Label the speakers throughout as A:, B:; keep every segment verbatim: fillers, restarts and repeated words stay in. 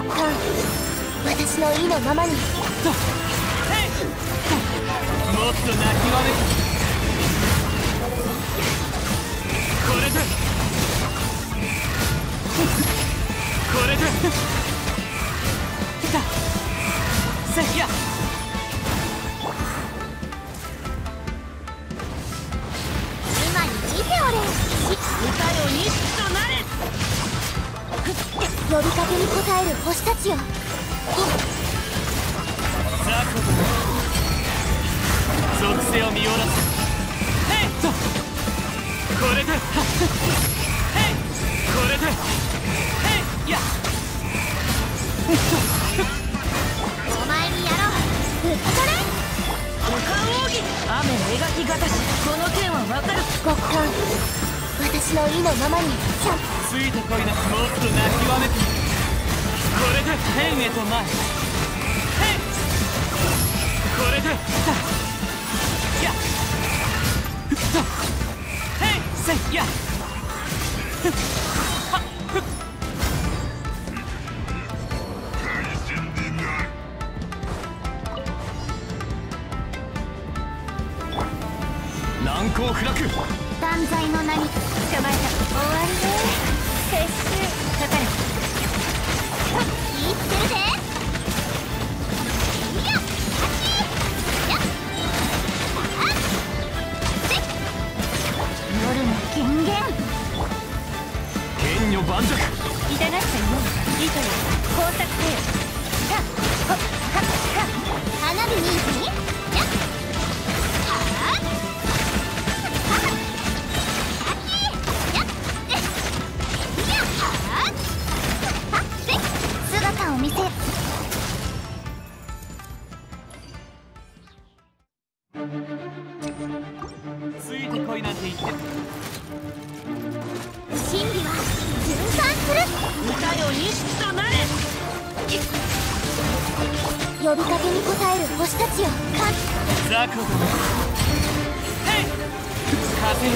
A: 感、私の意のままに。もっ
B: と泣きわめく。これでこれで来たせっや。
A: 今に見ておれ。
C: 歌よ錦となれ。
A: 呼びかけに応える星たちよ。
B: ザコと属性を見下ろす。ヘイとこれでヘイこれでヘイや
A: お前にやろう。受け取れ。
C: 五感奥義雨描きがたし。この剣は分かる。
A: 極寒、私の意のままに。ちゃん
B: ついてこいな。もっと泣きわめく。これで天へと前。ヘイこれでやヘイせっやはっ難攻不落。
A: 断罪の名に捕まえた。終わりね。撤収。かかれ。言ってるぜ。いや、あっちやっ夜の権限。
B: 剣女盤石。
A: 痛がっちゃいない。糸よ、工作せよ。さあ、ほっはっはっ。花火にやっはっ姿を見せ。
B: ついてこいなんて言って。
A: 真理は循環する。
C: 歌よ錦となれ。
A: 呼びかけに応える星たちよ。か
B: ザコとヘイ風よ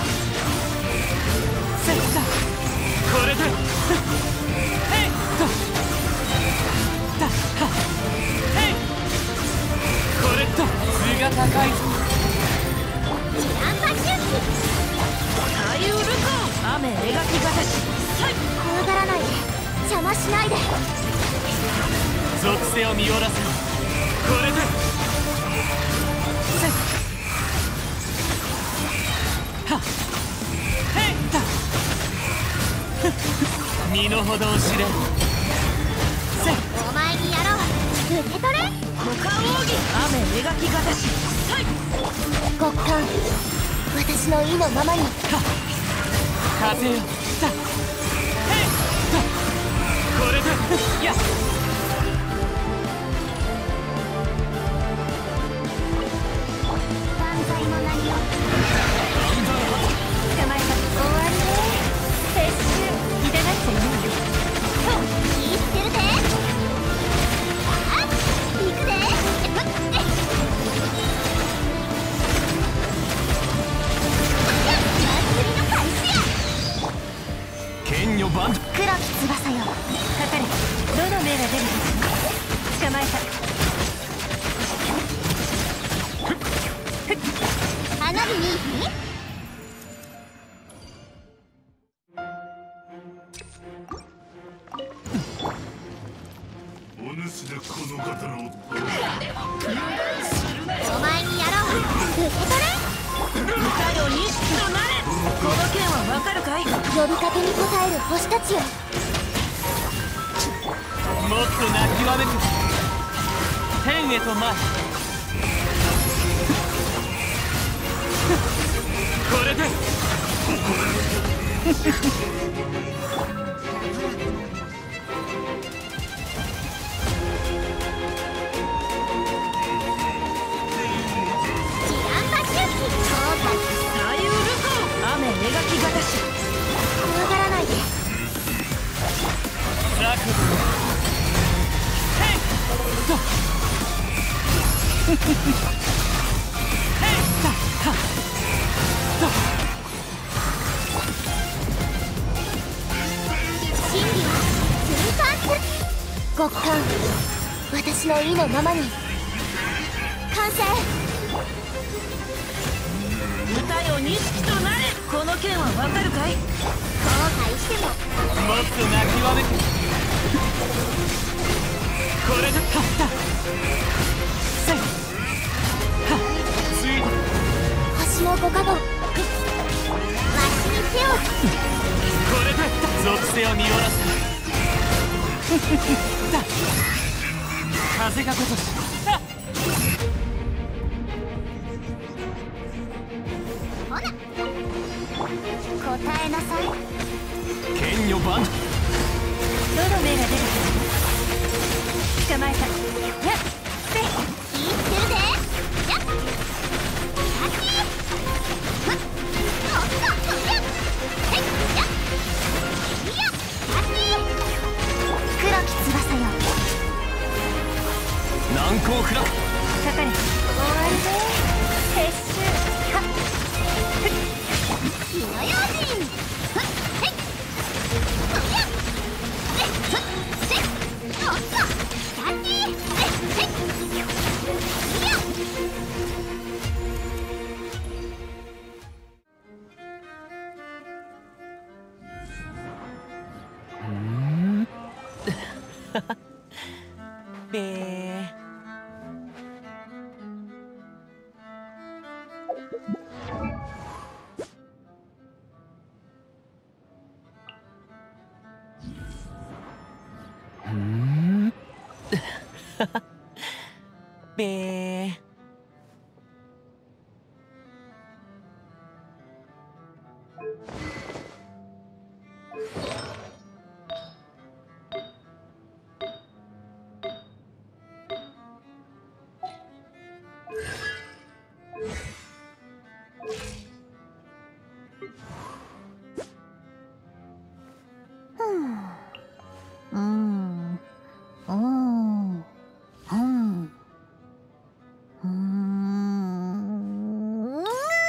B: せっだこれでヘイとだはヘイこれと図が高いぞ。
A: ジランパシュッ
C: 太陽ルコ雨描きがたし。
A: 怖がらないで。邪魔しないで。
B: 属性を見下ろせ。これでせっはヘイだ身の程を知れ。せっ
A: お前にやろう。受け取れ。
C: 五感奥義雨描きがたし。
A: 極寒、私の意のままに。
B: 風よだヘイだこれでや
A: 断罪の名に捕まえた。終わりね。撤収。痛がっちゃいない。そう言ってるぜ。あっ行くぜ。ふっえっ祭りの開始や。
B: 剣女盤石。
A: 黒き翼よ。かかれ。どの目が出るかしら。捕まえた。花火に
D: お主でこの刀を。
A: お前にやろう。受け取れ。
C: 歌よ錦となれ。この剣は分かるかい。
A: 呼びかけに応える星たちよ。
B: もっと泣きわめく。天へと前。これで
A: 真理は循環する。 私の意のままに。完成。
C: 歌よ錦となれ。この剣はわかるかい？
A: 後悔しても。
B: もっと泣きわめて。これで勝ったせいはっついた。
A: 星のご加護、わしに手を。
B: これで属性を見下ろすだ。風がごとしだ。
A: ほな答えなさい。
B: 剣女バンド。
C: どの目が出るか捕まえた。やっせい。
A: 言ってるで。やっキャッチー。ふっおっとやっせいやっいやキャッチー。黒き翼よ、
B: 難攻不落。
C: かかれ。
A: 終わりで撤収。はっふっ火の用心。ふっへいおやっえっふっせいおっとキャッチー。えっへいいや
B: べー。うんべー。
A: うんうんうんうん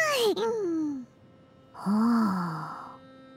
A: はあ。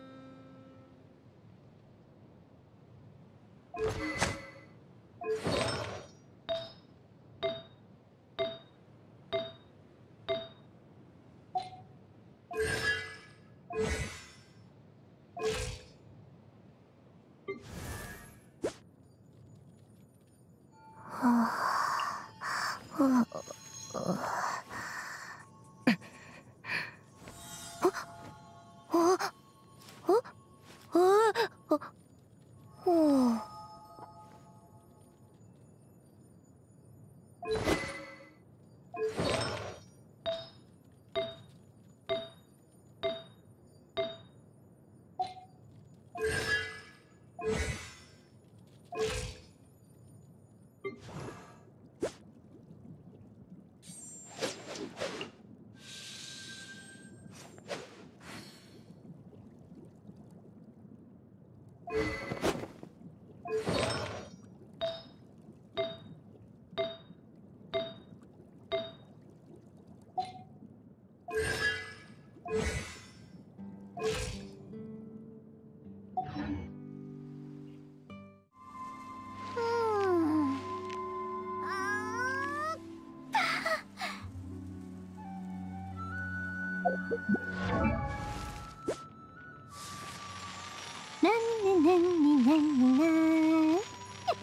A: なんねなんねなんねな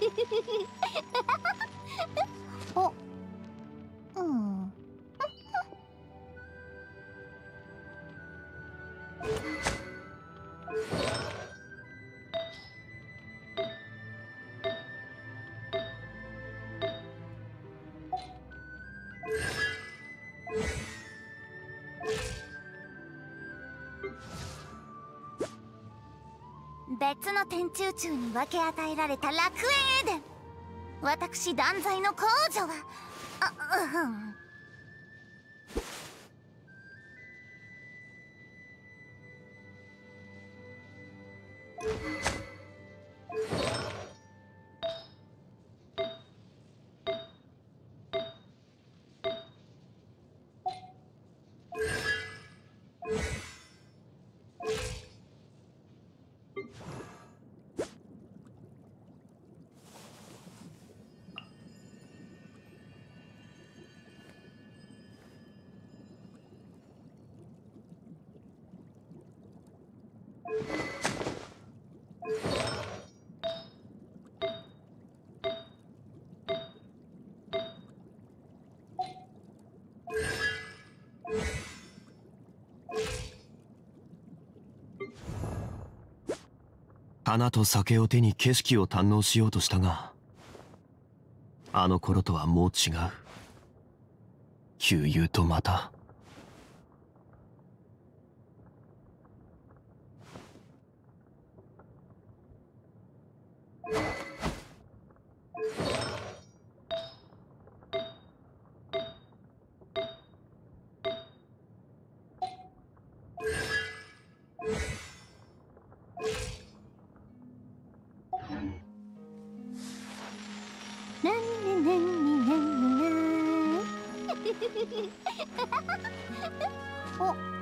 A: おうん別の天中宙に分け与えられた楽園エデン。私断罪の公女はあうん
E: 花と酒を手に景色を堪能しようとしたが、あの頃とはもう違う。旧友とまた。
A: なんねなんねなんねなんお